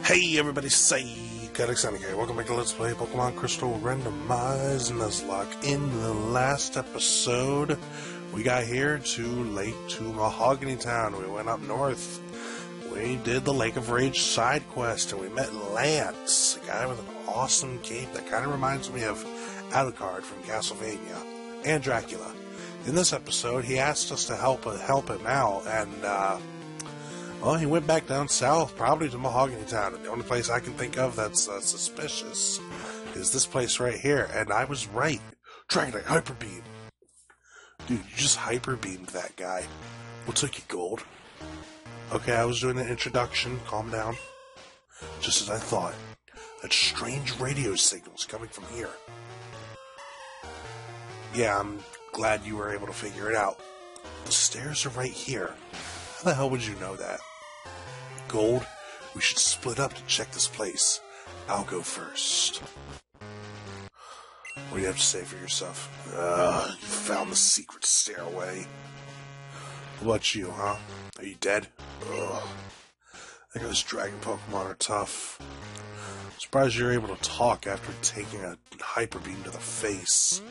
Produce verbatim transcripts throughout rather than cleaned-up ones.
Hey everybody, sykotiksonik here. Welcome back to Let's Play Pokémon Crystal Randomized Nuzlocke. In the last episode, we got here to Lake to Mahogany Town. We went up north. We did the Lake of Rage side quest, and we met Lance, a guy with an awesome cape that kind of reminds me of Alucard from Castlevania, and Dracula. In this episode, he asked us to help help him out, and uh, well, he went back down south, probably to Mahogany Town, and the only place I can think of that's uh, suspicious is this place right here, and I was right. Dragonite Hyper Beam. Dude, you just Hyper Beamed that guy. What took you, Gold? Okay, I was doing an introduction. Calm down. Just as I thought. That strange radio signal's coming from here. Yeah, I'm glad you were able to figure it out. The stairs are right here. How the hell would you know that? Gold, we should split up to check this place. I'll go first. What do you have to say for yourself? Ugh, you found the secret stairway. What about you, huh? Are you dead? Ugh. I think those dragon Pokemon are tough. I'm surprised you're able to talk after taking a Hyper Beam to the face.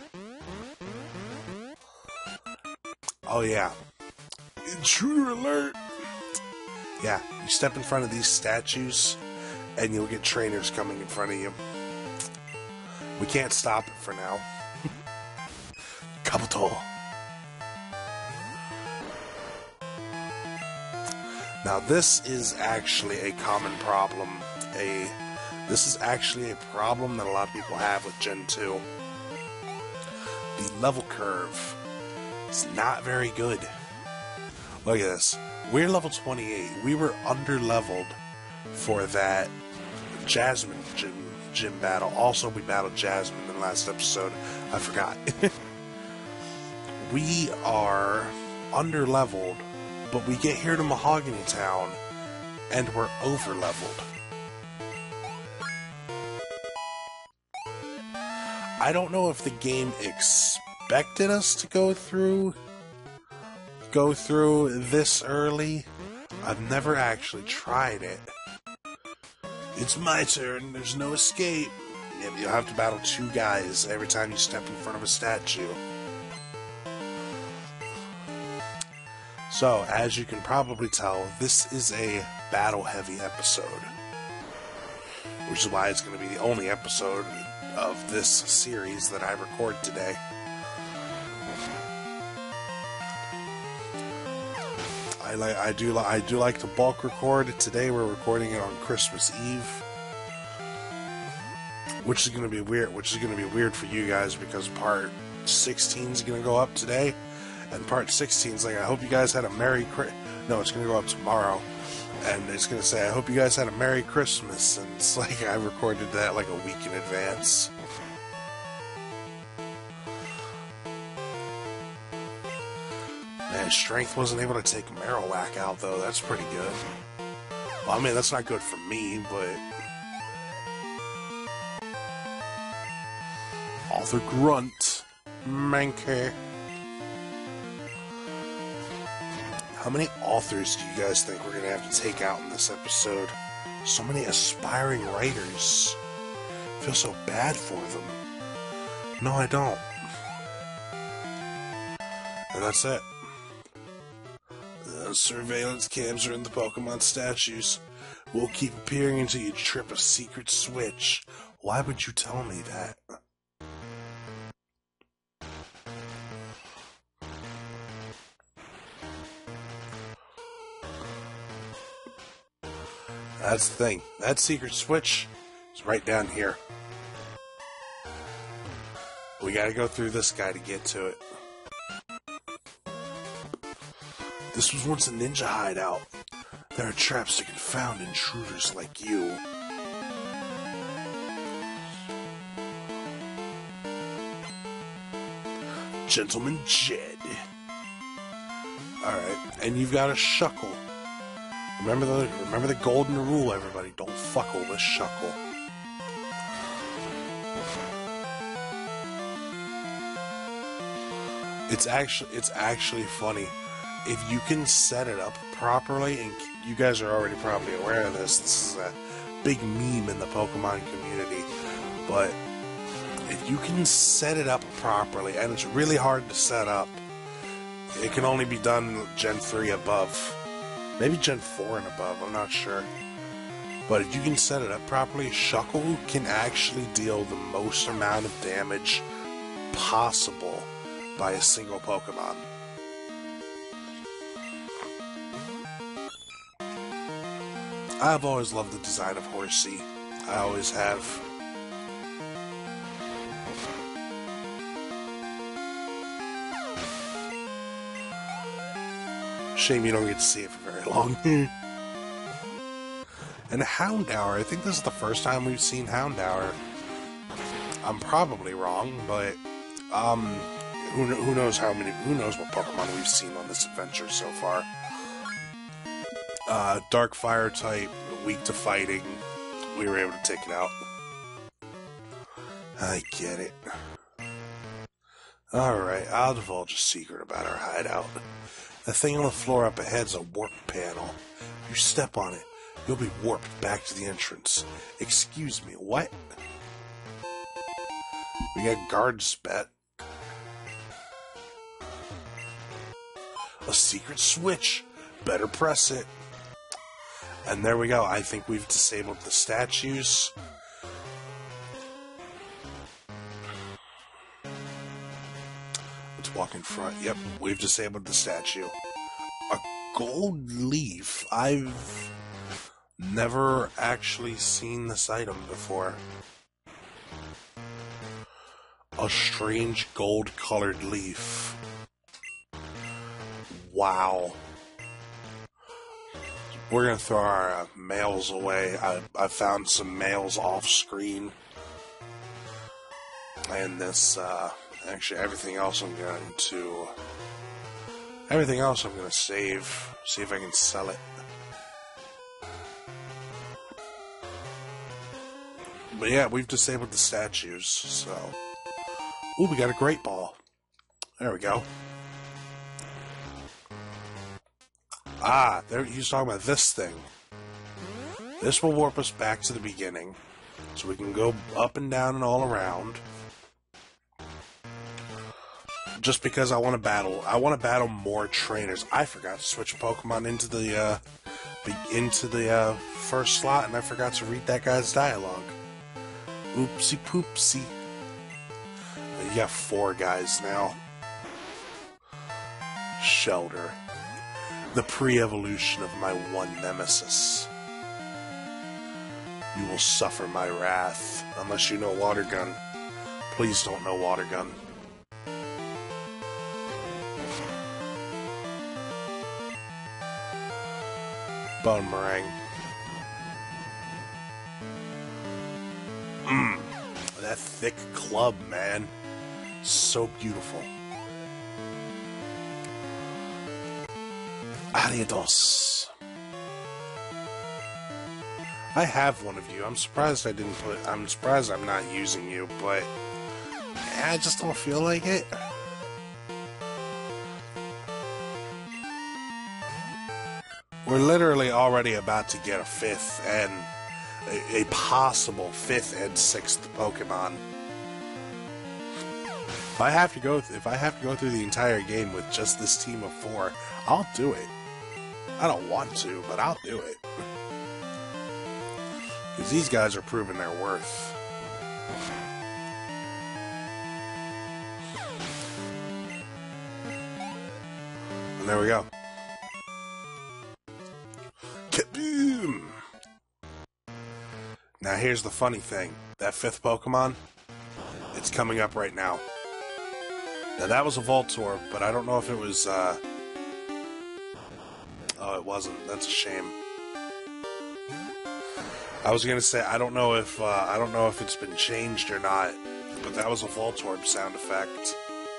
Oh yeah. Intruder alert! Yeah, you step in front of these statues, and you'll get trainers coming in front of you. We can't stop it for now. Kabuto. Now this is actually a common problem. A This is actually a problem that a lot of people have with Gen two. The level curve is not very good. Look at this. We're level twenty-eight. We were under-leveled for that Jasmine gym, gym battle. Also, we battled Jasmine in the last episode. I forgot. We are under-leveled, but we get here to Mahogany Town, and we're over-leveled. I don't know if the game expected us to go through go through this early. I've never actually tried it. It's my turn. There's no escape. Yeah, you'll have to battle two guys every time you step in front of a statue. So, as you can probably tell, this is a battle-heavy episode. Which is why it's going to be the only episode of this series that I record today. I like I do I do like to bulk record. Today we're recording it on Christmas Eve, which is going to be weird. Which is going to be weird for you guys because part sixteen is going to go up today, and part sixteen is like I hope you guys had a Merry Christmas. No, it's going to go up tomorrow, and it's going to say I hope you guys had a Merry Christmas, and it's like I recorded that like a week in advance. Man, Strength wasn't able to take Marowak out, though. That's pretty good. Well, I mean, that's not good for me, but... Author Grunt. Mankey. How many authors do you guys think we're going to have to take out in this episode? So many aspiring writers. I feel so bad for them. No, I don't. And that's it. The surveillance cams are in the Pokemon statues. We'll keep appearing until you trip a secret switch. Why would you tell me that? That's the thing. That secret switch is right down here. We gotta go through this guy to get to it. This was once a ninja hideout. There are traps that confound intruders like you. Gentleman Jed. Alright, and you've got a Shuckle. Remember the remember the golden rule, everybody. Don't fuckle with Shuckle. It's actually it's actually funny. If you can set it up properly, and you guys are already probably aware of this, this is a big meme in the Pokemon community. But if you can set it up properly, and it's really hard to set up, it can only be done Gen three above. Maybe Gen four and above, I'm not sure. But if you can set it up properly, Shuckle can actually deal the most amount of damage possible by a single Pokemon. I've always loved the design of Horsey. I always have. Shame you don't get to see it for very long. And Houndour, I think this is the first time we've seen Houndour. I'm probably wrong, but um, who, who knows how many, who knows what Pokemon we've seen on this adventure so far. Uh, Dark Fire type, weak to fighting, we were able to take it out. I get it. Alright, I'll divulge a secret about our hideout. The thing on the floor up ahead's a warp panel. If you step on it, you'll be warped back to the entrance. Excuse me, what? We got guard spet. A secret switch. Better press it. And there we go. I think we've disabled the statues. Let's walk in front. Yep, we've disabled the statue. A gold leaf. I've never actually seen this item before. A strange gold-colored leaf. Wow. We're gonna throw our uh, mails away. I, I found some mails off screen. And this, uh, actually everything else I'm going to, everything else I'm gonna save. See if I can sell it. But yeah, we've disabled the statues, so. Ooh, we got a Great Ball. There we go. Ah, there, he's talking about this thing. This will warp us back to the beginning. So we can go up and down and all around. Just because I want to battle. I want to battle more trainers. I forgot to switch Pokemon into the, uh, into the, uh, first slot, and I forgot to read that guy's dialogue. Oopsie poopsie. You got four guys now. Shelter. The pre-evolution of my one nemesis. You will suffer my wrath. Unless you know Water Gun. Please don't know Water Gun. Bone Meringue. Mmm. That thick club, man. So beautiful. Adios. I have one of you. I'm surprised I didn't put... I'm surprised I'm not using you, but... I just don't feel like it. We're literally already about to get a fifth and... A, a possible fifth and sixth Pokemon. If I have to go... Th if I have to go through the entire game with just this team of four, I'll do it. I don't want to, but I'll do it. Because these guys are proving their worth. And there we go. Kaboom! Now here's the funny thing. That fifth Pokemon, it's coming up right now. Now that was a Voltorb, but I don't know if it was, uh... Oh, it wasn't. That's a shame. I was gonna say, I don't know if, uh, I don't know if it's been changed or not, but that was a Voltorb sound effect.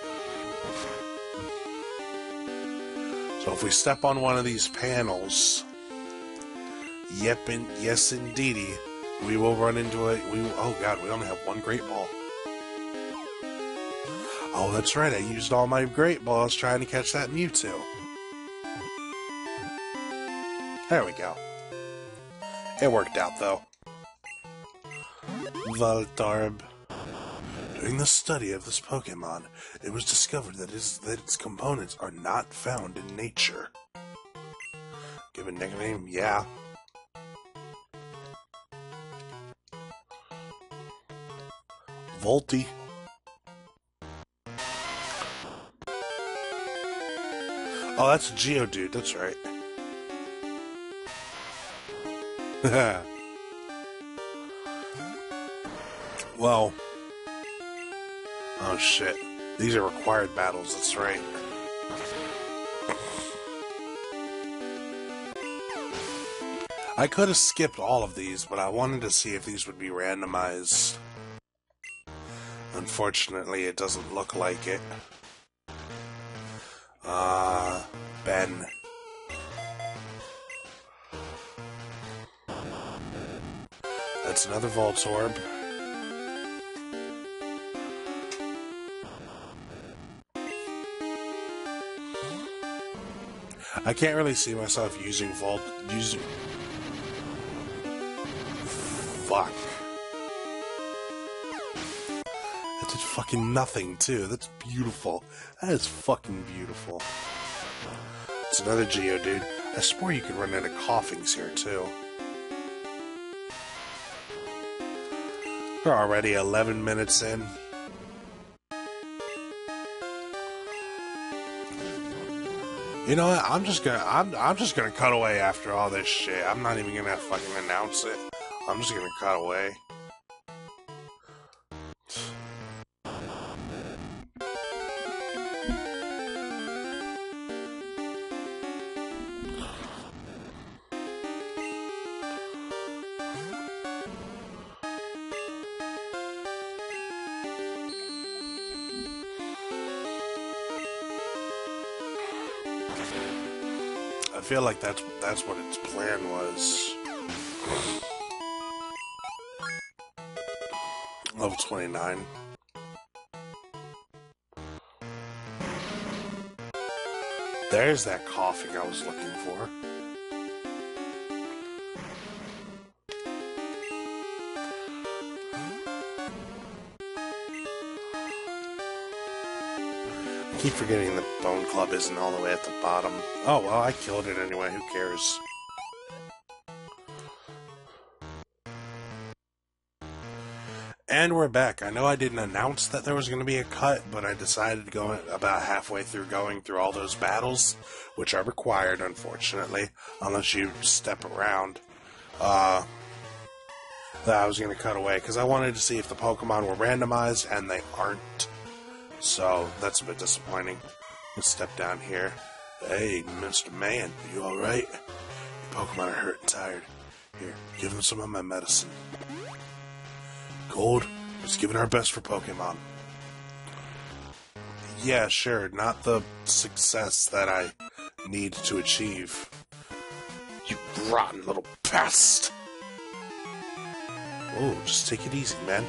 So if we step on one of these panels, yep, and yes indeedy, we will run into a, we will, oh god, we only have one Great Ball. Oh, that's right, I used all my Great Balls trying to catch that Mewtwo. There we go. It worked out, though. Voltorb. During the study of this Pokemon, it was discovered that its, that its components are not found in nature. Give it a nickname? Yeah. Volty. Oh, that's a Geodude, that's right. Well. Oh shit. These are required battles, that's right. I could have skipped all of these, but I wanted to see if these would be randomized. Unfortunately, it doesn't look like it. Uh, Ben. That's another Voltorb. I can't really see myself using Volt... using... Fuck. That did fucking nothing, too. That's beautiful. That is fucking beautiful. It's another Geodude. I swore you could run into Coughings here, too. We're already eleven minutes in. You know what? I'm just gonna I'm I'm just gonna cut away after all this shit. I'm not even gonna fucking announce it. I'm just gonna cut away. I feel like that's that's what its plan was. Level twenty-nine. There's that coughing I was looking for. I keep forgetting the Bone Club isn't all the way at the bottom. Oh, well, I killed it anyway. Who cares? And we're back. I know I didn't announce that there was going to be a cut, but I decided to go about halfway through going through all those battles, which are required, unfortunately, unless you step around, uh, that I was going to cut away, because I wanted to see if the Pokemon were randomized, and they aren't. So, that's a bit disappointing. Let's step down here. Hey, Mister Man, are you alright? Your Pokemon are hurt and tired. Here, give them some of my medicine. Gold, let's give it our best for Pokemon. Yeah, sure, not the success that I need to achieve. You rotten little pest! Oh, just take it easy, man.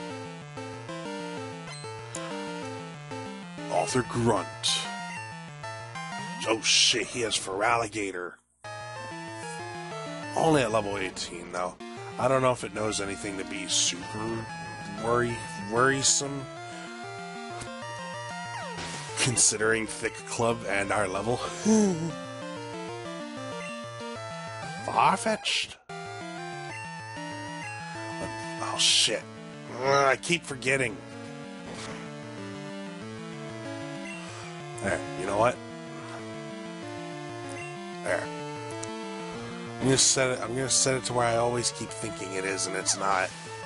Author Grunt. Oh shit, he has Feraligatr. Only at level eighteen, though. I don't know if it knows anything to be super worry worrisome, considering Thick Club and our level. Farfetch'd? Oh shit. I keep forgetting. There, you know what? There. I'm gonna set it I'm gonna set it to where I always keep thinking it is and it's not.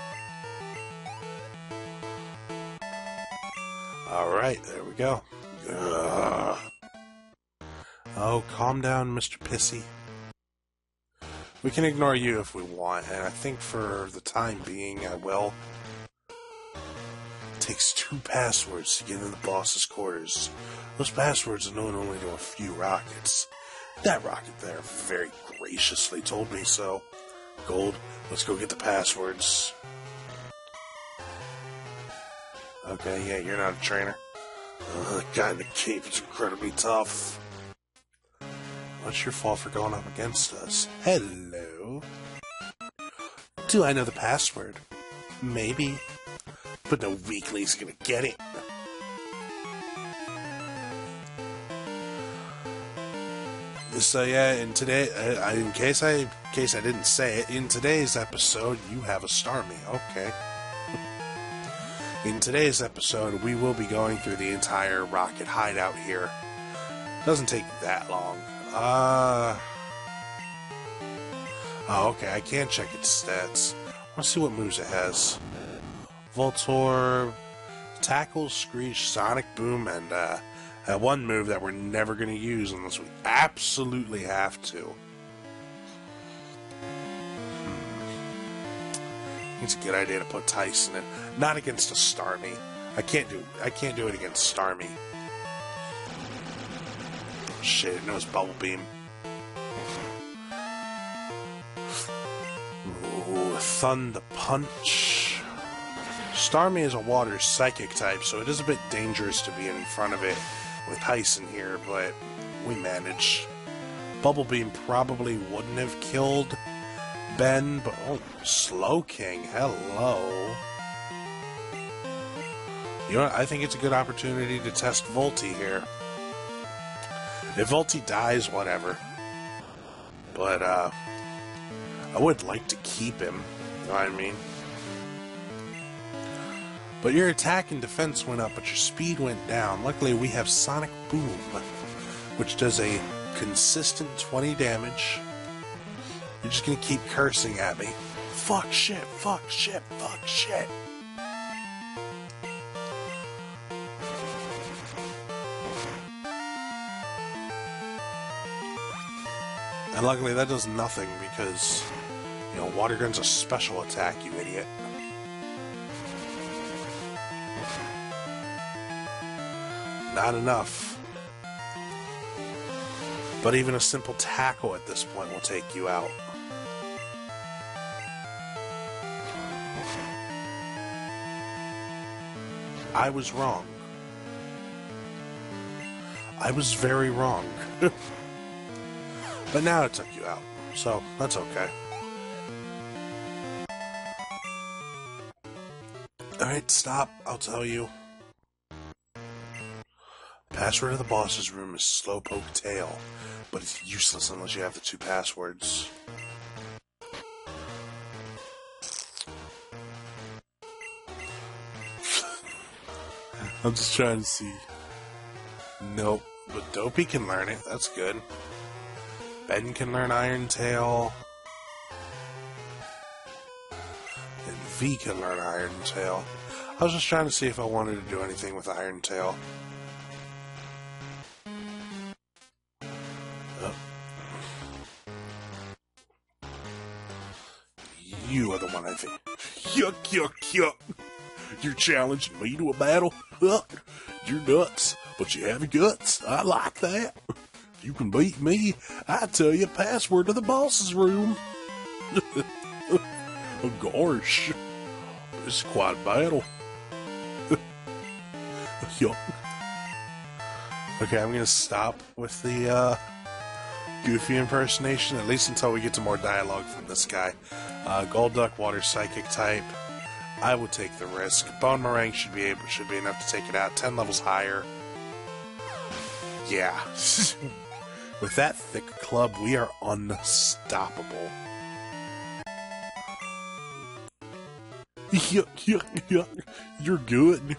Alright, there we go. Ugh. Oh, calm down, Mister Pissy. We can ignore you if we want, and I think for the time being I will. It takes two passwords to get in the boss's quarters. Those passwords are known only to a few rockets. That rocket there very graciously told me so. Gold, let's go get the passwords. Okay, yeah, you're not a trainer. Uh, the guy in the cave is incredibly tough. What's your fault for going up against us? Hello. Do I know the password? Maybe. But no weakly's gonna get it. So yeah, and today, uh, in case I, in case I didn't say it, in today's episode, you have a Starmie. Okay. In today's episode, we will be going through the entire Rocket hideout here. Doesn't take that long. Uh. Oh, okay. I can check its stats. Let's see what moves it has. Voltorb, Tackle, Screech, Sonic Boom, and uh. That one move that we're never going to use unless we absolutely have to. Hmm. It's a good idea to put Tyson in. Not against a Starmie. I can't do I can't do it against Starmie. Shit, it knows Bubble Beam. Ooh, Thunder Punch. Starmie is a water psychic type, so it is a bit dangerous to be in front of it with Tyson here, but we manage. Bubble Beam probably wouldn't have killed Ben, but oh, Slow King, hello. You know what? I think it's a good opportunity to test Volty here. If Volty dies, whatever. But, uh, I would like to keep him, you know what I mean? But your attack and defense went up, but your speed went down. Luckily, we have Sonic Boom, which does a consistent twenty damage. You're just gonna keep cursing at me. Fuck shit, fuck shit, fuck shit. And luckily, that does nothing because, you know, Water Gun's a special attack, you idiot. Not enough. But even a simple tackle at this point will take you out. I was wrong. I was very wrong. But now it took you out, so that's okay. Alright, stop, I'll tell you. Password of the boss's room is Slowpoke Tail, but it's useless unless you have the two passwords. I'm just trying to see. Nope, but Dopey can learn it, that's good. Ben can learn Iron Tail. And V can learn Iron Tail. I was just trying to see if I wanted to do anything with Iron Tail. You are the one I think. Yuck, yuck, yuck. You're challenging me to a battle? Yuck. You're nuts, but you have guts. I like that. If you can beat me, I tell you password to the boss's room. Oh, gosh. This is quite a battle. Yuck. Okay, I'm gonna stop with the, uh, Goofy impersonation, at least until we get to more dialogue from this guy. Uh, Golduck, Water Psychic type. I would take the risk. Bone Meringue should be able, should be enough to take it out. Ten levels higher. Yeah. With that thick club, we are unstoppable. Yuck, yuck, yuck. You're good.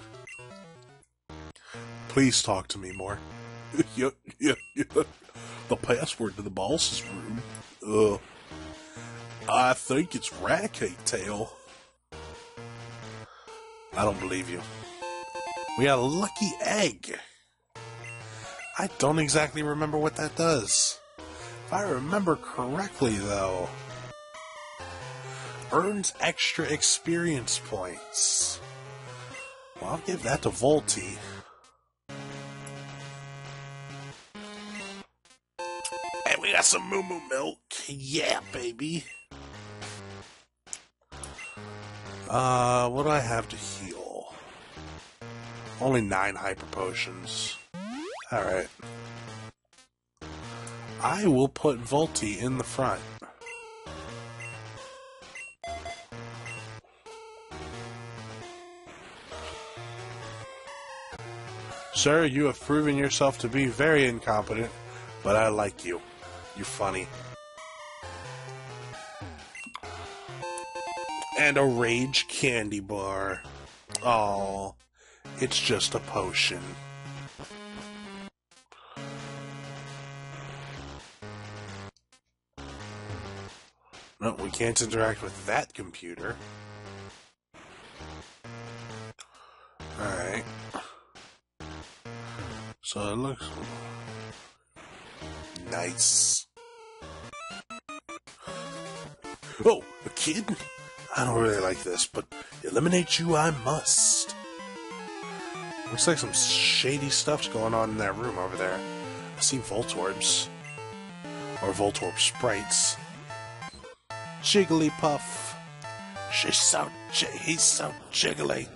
Please talk to me more. Yuck, yuck, yuck. The password to the boss's room. Uh, I think it's Raticate Tail. I don't believe you. We got a lucky egg. I don't exactly remember what that does. If I remember correctly, though, earns extra experience points. Well, I'll give that to Volty. And we got some Moo Moo Milk. Yeah, baby. Uh, what do I have to heal? Only nine Hyper Potions. Alright. I will put Volty in the front. Sir, you have proven yourself to be very incompetent, but I like you. You're funny. And a rage candy bar. Oh, it's just a potion. No, we can't interact with that computer. Alright. So it looks nice. Oh, a kid? I don't really like this, but eliminate you I must. Looks like some shady stuff's going on in that room over there. I see Voltorbs. Or Voltorb sprites. Jigglypuff. She's so j he's so jiggly.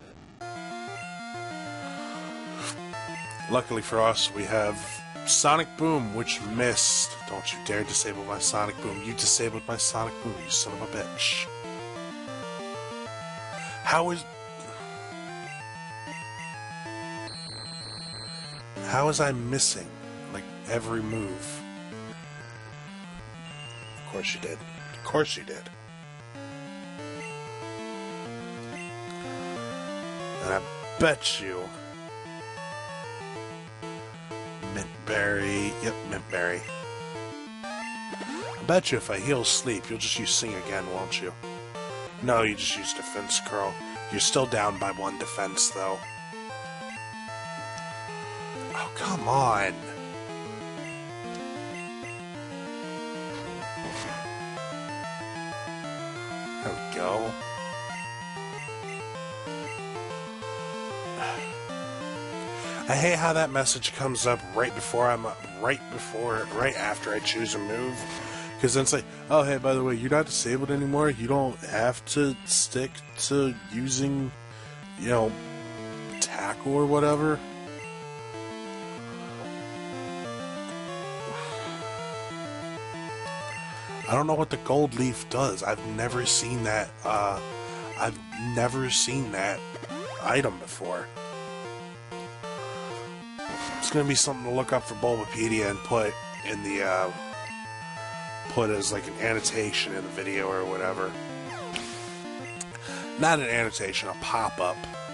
Luckily for us, we have Sonic Boom, which missed. Don't you dare disable my Sonic Boom. You disabled my Sonic Boom, you son of a bitch. How is... How is I missing, like, every move? Of course you did. Of course you did. And I bet you... Mintberry. Yep, Mintberry. I bet you if I heal sleep, you'll just use Sing again, won't you? No, you just use Defense Curl. You're still down by one defense, though. Oh, come on! There we go. I hate how that message comes up right before I'm up, right before, right after I choose a move. Because then it's like, oh, hey, by the way, you're not disabled anymore. You don't have to stick to using, you know, tackle or whatever. I don't know what the gold leaf does. I've never seen that, uh, I've never seen that item before. It's gonna be something to look up for Bulbapedia and put in the, uh, put as like an annotation in the video or whatever. Not an annotation, a pop-up.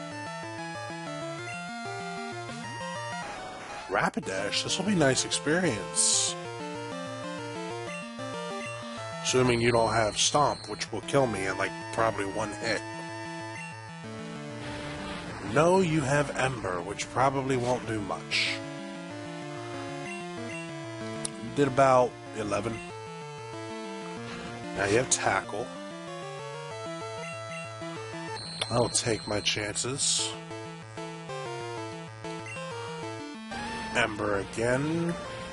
Rapidash, this will be a nice experience. Assuming you don't have Stomp, which will kill me in like probably one hit. No, you have Ember, which probably won't do much. Did about eleven. Now you have Tackle. I'll take my chances. Ember again.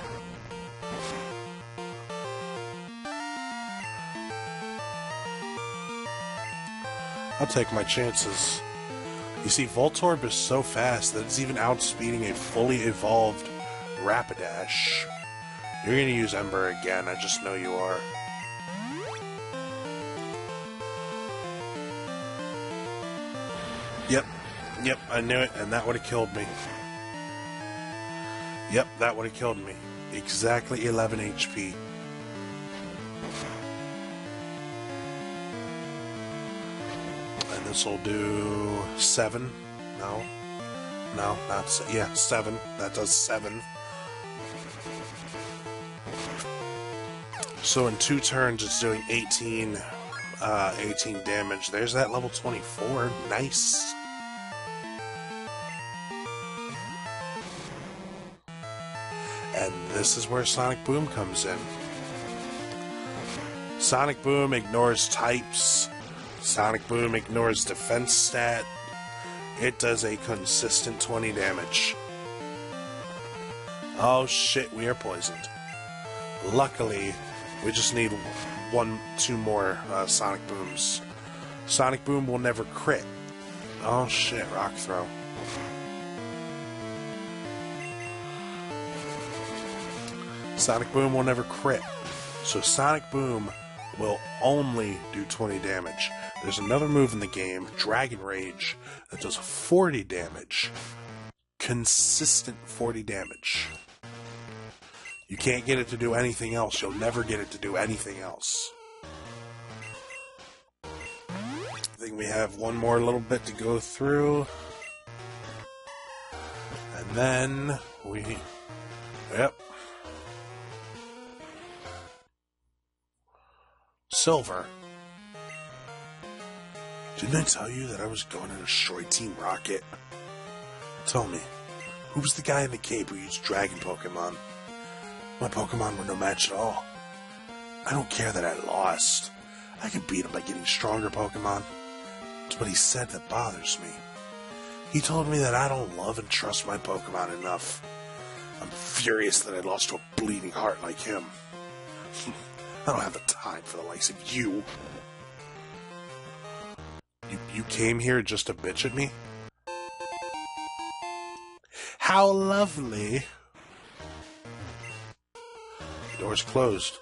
I'll take my chances. You see, Voltorb is so fast that it's even outspeeding a fully evolved Rapidash. You're gonna use Ember again, I just know you are. Yep, yep, I knew it, and that would have killed me. Yep, that would have killed me. Exactly eleven H P. And this will do seven. No, no, not se yeah, seven. That does seven. So in two turns, it's doing eighteen, uh, eighteen damage. There's that level twenty-four. Nice. And this is where Sonic Boom comes in. Sonic Boom ignores types. Sonic Boom ignores defense stat. It does a consistent twenty damage. Oh shit, we are poisoned. Luckily, we just need one, two more uh, Sonic Booms. Sonic Boom will never crit. Oh shit, Rock Throw. Sonic Boom will never crit. So Sonic Boom will only do twenty damage. There's another move in the game, Dragon Rage, that does forty damage. consistent forty damage. You can't get it to do anything else. You'll never get it to do anything else. I think we have one more little bit to go through. And then we... Yep. Silver. Didn't I tell you that I was going to destroy Team Rocket? Tell me, who was the guy in the cape who used dragon Pokemon? My Pokemon were no match at all. I don't care that I lost. I can beat him by getting stronger Pokemon. It's what he said that bothers me. He told me that I don't love and trust my Pokemon enough. I'm furious that I lost to a bleeding heart like him. I don't have the time for the likes of you. You, you came here just to bitch at me? How lovely. The door's closed.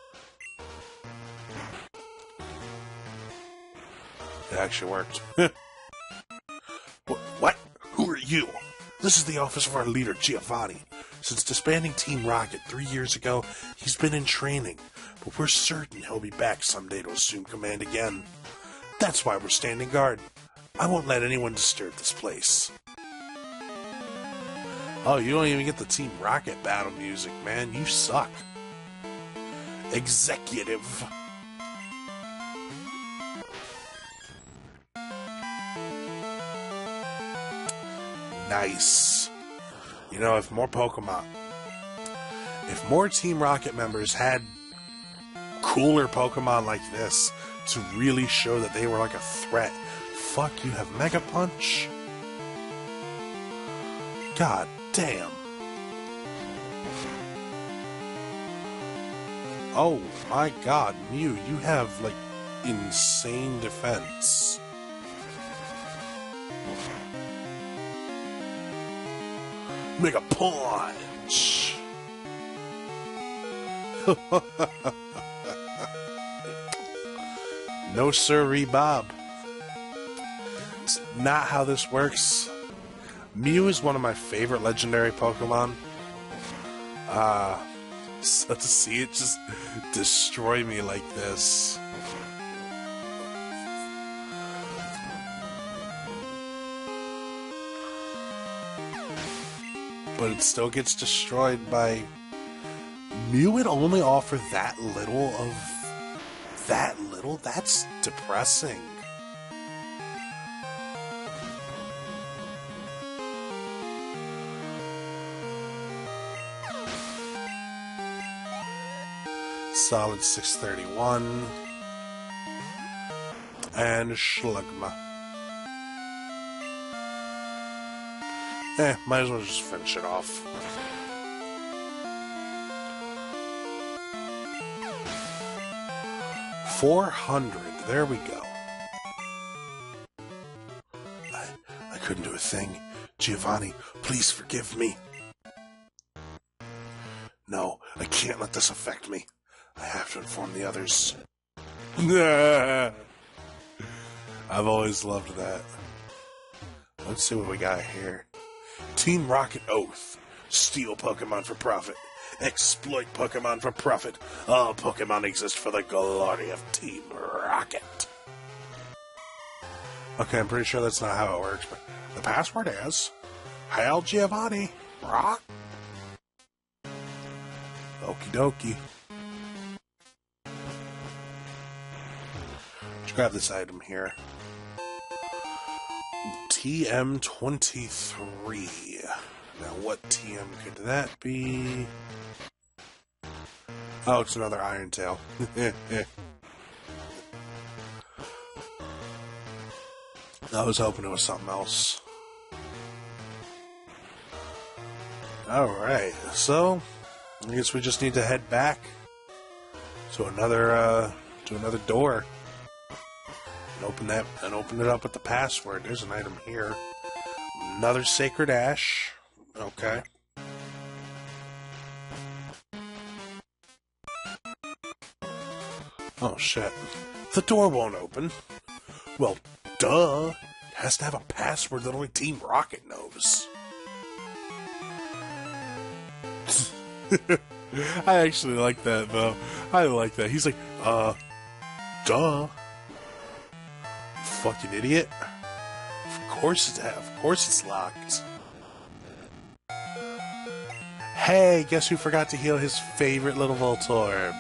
It actually worked. What? What? Who are you? This is the office of our leader, Giovanni. Since disbanding Team Rocket three years ago, he's been in training, but we're certain he'll be back someday to assume command again. That's why we're standing guard. I won't let anyone disturb this place. Oh, you don't even get the Team Rocket battle music, man. You suck. Executive. Nice. You know, if more Pokemon... If more Team Rocket members had cooler Pokemon like this to really show that they were like a threat... Fuck, you have Mega Punch? God damn. Oh my god, Mew, you have, like, insane defense. Mega Punch! No sirree, Bob. It's not how this works. Mew is one of my favorite legendary Pokemon. Uh, so to see it just destroy me like this. But it still gets destroyed by... Mew would only offer that little of... That little? That's depressing. Solid six thirty-one. And Slugma. Eh, might as well just finish it off. four hundred. There we go. I, I couldn't do a thing. Giovanni, please forgive me. No, I can't let this affect me. I have to inform the others. I've always loved that. Let's see what we got here. Team Rocket Oath. Steal Pokemon for profit. Exploit Pokemon for profit. All Pokemon exist for the glory of Team Rocket. Okay, I'm pretty sure that's not how it works, but the password is Hail Giovanni. Rock. Okie dokie. Let's grab this item here. T M twenty-three. Now, what T M could that be? Oh, it's another Iron Tail. I was hoping it was something else. Alright, so I guess we just need to head back to another uh, to another door. And open that and open it up with the password. There's an item here. Another Sacred Ash. Okay. Oh shit. The door won't open. Well, duh. It has to have a password that only Team Rocket knows. I actually like that, though. I like that. He's like, uh, duh. Fucking idiot. Of course it's, of course it's locked. Hey, guess who forgot to heal his favorite little Voltorb?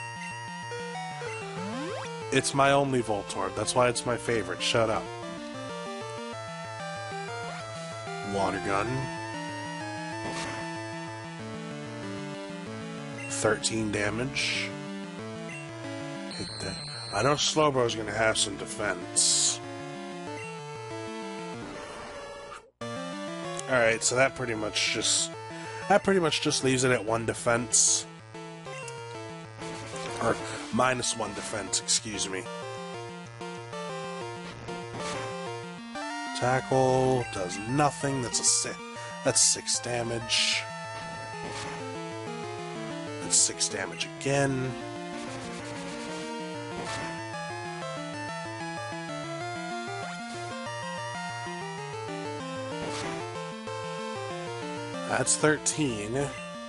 It's my only Voltorb. That's why it's my favorite. Shut up. Water gun. thirteen damage. Hit that. I know Slowbro's gonna have some defense. Alright, so that pretty much just that pretty much just leaves it at one defense. Or minus one defense, excuse me. Tackle does nothing. That's a six. That's six damage. That's six damage again. That's thirteen.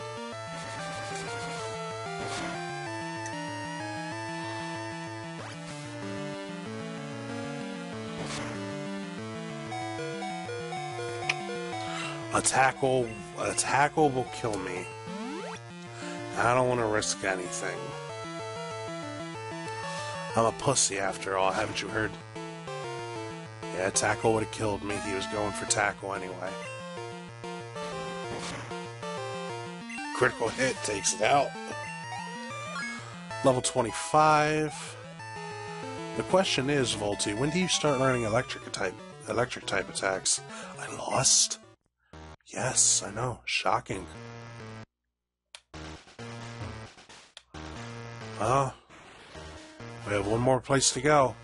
A tackle, a tackle will kill me. I don't want to risk anything. I'm a pussy after all, haven't you heard? Yeah, tackle would have killed me. He was going for tackle anyway. Critical hit takes it out. Level twenty-five. The question is, Volty, when do you start learning electric type, electric type attacks? I lost? Yes, I know. Shocking. Well, we have one more place to go.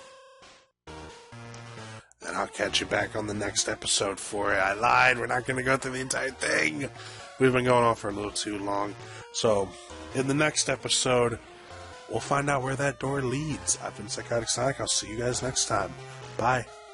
And I'll catch you back on the next episode for it. I lied. We're not going to go through the entire thing. We've been going on for a little too long. So, in the next episode, we'll find out where that door leads. I've been Sykotiksonik. I'll see you guys next time. Bye.